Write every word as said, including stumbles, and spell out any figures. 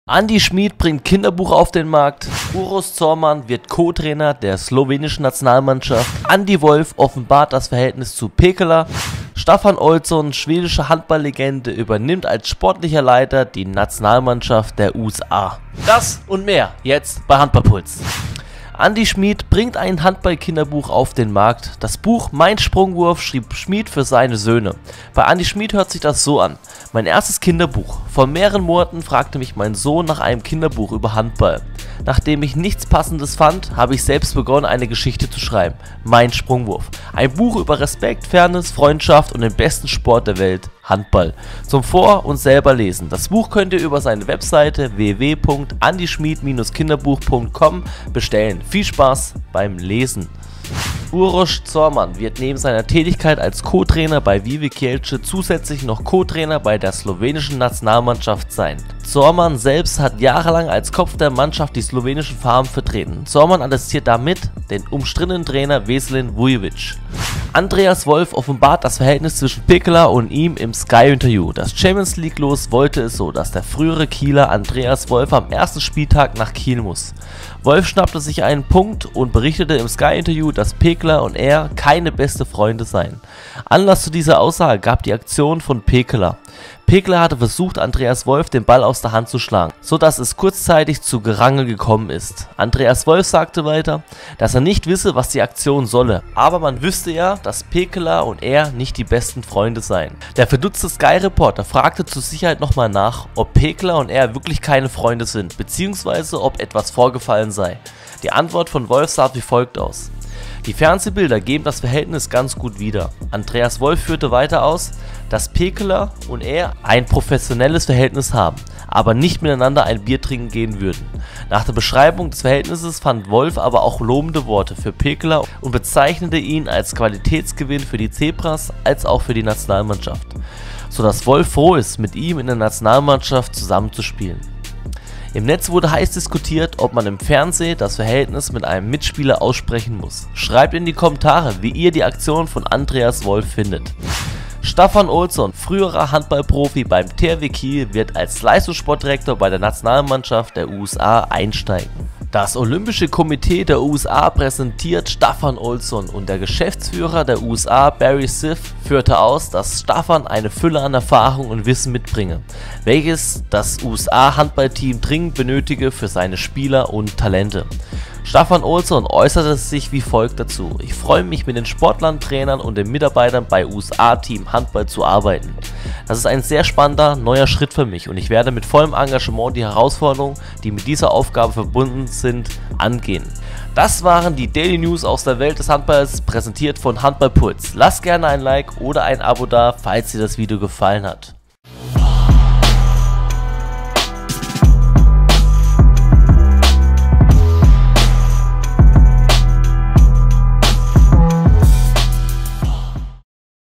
Andi Schmid bringt Kinderbuch auf den Markt. Uroš Zorman wird Co-Trainer der slowenischen Nationalmannschaft. Andi Wolf offenbart das Verhältnis zu Pekela. Staffan Olsson, schwedische Handballlegende, übernimmt als sportlicher Leiter die Nationalmannschaft der U S A. Das und mehr jetzt bei Handballpuls. Andi Schmid bringt ein Handball-Kinderbuch auf den Markt. Das Buch Mein Sprungwurf schrieb Schmid für seine Söhne. Bei Andi Schmid hört sich das so an: Mein erstes Kinderbuch. Vor mehreren Monaten fragte mich mein Sohn nach einem Kinderbuch über Handball. Nachdem ich nichts Passendes fand, habe ich selbst begonnen, eine Geschichte zu schreiben. Mein Sprungwurf. Ein Buch über Respekt, Fairness, Freundschaft und den besten Sport der Welt, Handball. Zum Vor- und selber lesen. Das Buch könnt ihr über seine Webseite w w w punkt andischmid Bindestrich kinderbuch punkt com bestellen. Viel Spaß beim Lesen. Uroš Zorman wird neben seiner Tätigkeit als Co-Trainer bei Vive Kielce zusätzlich noch Co-Trainer bei der slowenischen Nationalmannschaft sein. Zorman selbst hat jahrelang als Kopf der Mannschaft die slowenischen Farben vertreten. Zorman attestiert damit den umstrittenen Trainer Veselin Vujović. Andreas Wolf offenbart das Verhältnis zwischen Pekela und ihm im Sky-Interview. Das Champions League-Los wollte es so, dass der frühere Kieler Andreas Wolf am ersten Spieltag nach Kiel muss. Wolf schnappte sich einen Punkt und berichtete im Sky-Interview, dass Pekela und er keine beste Freunde seien. Anlass zu dieser Aussage gab die Aktion von Pekela. Pekela hatte versucht, Andreas Wolf den Ball aus der Hand zu schlagen, so dass es kurzzeitig zu Gerangel gekommen ist. Andreas Wolf sagte weiter, dass er nicht wisse, was die Aktion solle, aber man wüsste ja, dass Pekela und er nicht die besten Freunde seien. Der verdutzte Sky-Reporter fragte zur Sicherheit nochmal nach, ob Pekela und er wirklich keine Freunde sind, beziehungsweise ob etwas vorgefallen sei. Die Antwort von Wolf sah wie folgt aus: Die Fernsehbilder geben das Verhältnis ganz gut wieder. Andreas Wolf führte weiter aus, dass Pekela und er ein professionelles Verhältnis haben, aber nicht miteinander ein Bier trinken gehen würden. Nach der Beschreibung des Verhältnisses fand Wolf aber auch lobende Worte für Pekela und bezeichnete ihn als Qualitätsgewinn für die Zebras als auch für die Nationalmannschaft, sodass Wolf froh ist, mit ihm in der Nationalmannschaft zusammenzuspielen. Im Netz wurde heiß diskutiert, ob man im Fernsehen das Verhältnis mit einem Mitspieler aussprechen muss. Schreibt in die Kommentare, wie ihr die Aktion von Andreas Wolf findet. Staffan Olsson, früherer Handballprofi beim T R W Kiel, wird als Leistungssportdirektor bei der Nationalmannschaft der U S A einsteigen. Das Olympische Komitee der U S A präsentiert Staffan Olsson und der Geschäftsführer der U S A, Barry Siff, führte aus, dass Staffan eine Fülle an Erfahrung und Wissen mitbringe, welches das U S A-Handballteam dringend benötige für seine Spieler und Talente. Staffan Olsson äußerte sich wie folgt dazu: Ich freue mich, mit den Sportlern, Trainern und den Mitarbeitern bei U S A-Team Handball zu arbeiten. Das ist ein sehr spannender, neuer Schritt für mich und ich werde mit vollem Engagement die Herausforderungen, die mit dieser Aufgabe verbunden sind, angehen. Das waren die Daily News aus der Welt des Handballs, präsentiert von Handballpuls. Lasst gerne ein Like oder ein Abo da, falls dir das Video gefallen hat.